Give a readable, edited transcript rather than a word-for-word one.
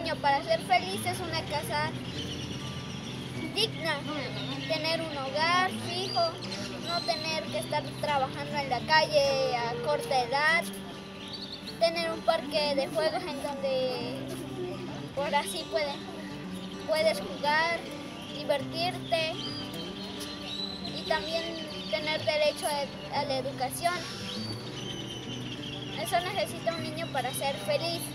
niño para ser feliz es una casa digna, tener un hogar fijo, no tener que estar trabajando en la calle a corta edad, tener un parque de juegos en donde por así puedes jugar, divertirte y también tener derecho a la educación. Eso necesita un niño para ser feliz.